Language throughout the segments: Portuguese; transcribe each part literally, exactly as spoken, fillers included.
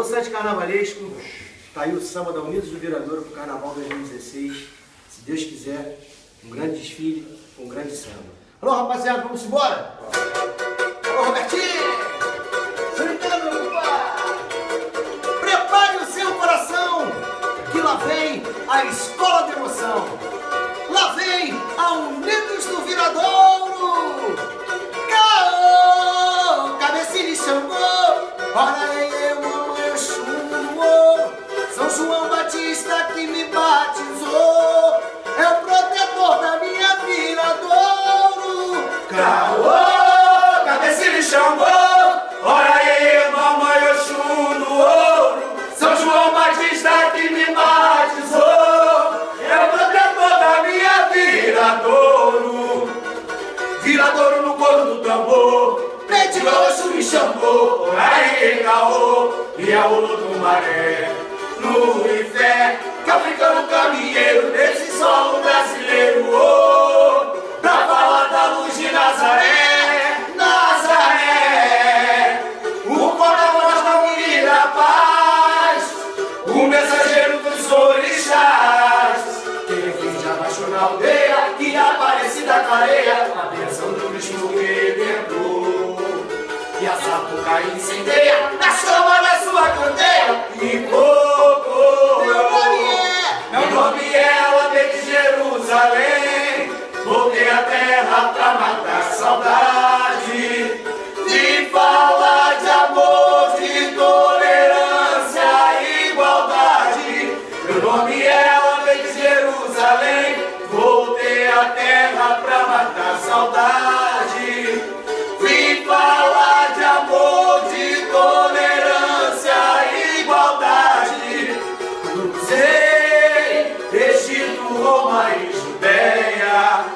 Sete Carnavalesco, tá aí o samba da Unidos do Viradouro pro Carnaval dois mil e dezesseis. Se Deus quiser, um grande desfile, um grande samba. Alô, rapaziada, vamos embora? Alô, Robertinho! Santana, prepare o seu coração, que lá vem a escola de emoção. Lá vem a Unidos do Viradouro. Caô, cabecinha de Xangô, ora aí eu amo eu chumo. São João Batista que me batizou, é o protetor da minha Viradouro. Caô, cabecinha de Xangô, ora aí mamãe Oxum do ouro. São João Batista que me batizou, é o protetor da minha Viradouro. Viradouro no coro do tambor, pede Oxum me chamou. Ora aí caô, e a ouro do maré. No Ifé, que africano caminheiro desse solo brasileiro, oh, pra falar da luz de Nazaré, Nazaré, o porta-voz da unida paz, o mensageiro dos orixás, quem finge abaixo na aldeia, que Aparecida clareia, a bênção do Cristo Redentor, e a Sapucaí incendeia, na chama da sua candeia, e meu nome é ela, vem de Jerusalém. Voltei à terra pra matar saudade, de falar de amor, de tolerância e igualdade. Meu nome é ela, vem de Jerusalém. Voltei à terra pra matar saudade, de falar de amor, de tolerância e igualdade. Cruzei Egito, Roma e Judéia,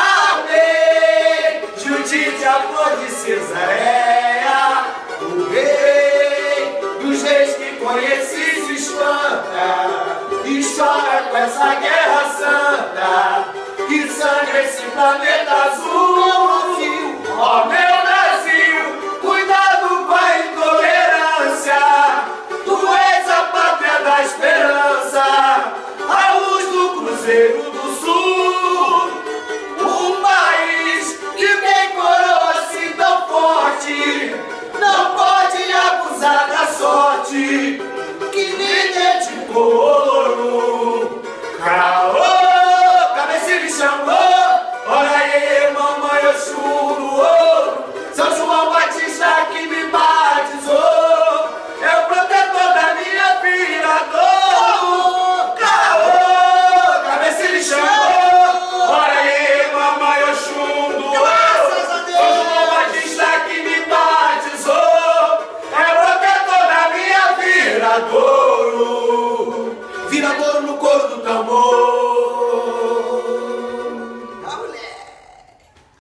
amei Judite, a flor de Cesareia. O rei dos reis que conheci se espanta e chora com essa guerra santa que sangra esse planeta azul. Ó meu Brasil, cuidado com a intolerância, tu és a pátria da esperança, a luz do Cruzeiro do Sul, um país que tem coroa assim tão forte, não pode abusar da sorte que lhe dedicou ouro. Caô, cabecinha de Xangô, ora aí mamãe Oxum do ouro. São João Batista que me batizou, é o protetor da minha Viradouro. Caô, cabecinha de Xangô, ora aí mamãe Oxum do ouro. São João Batista que me batizou, é o protetor da minha Viradouro. Viradouro no coro do tambor,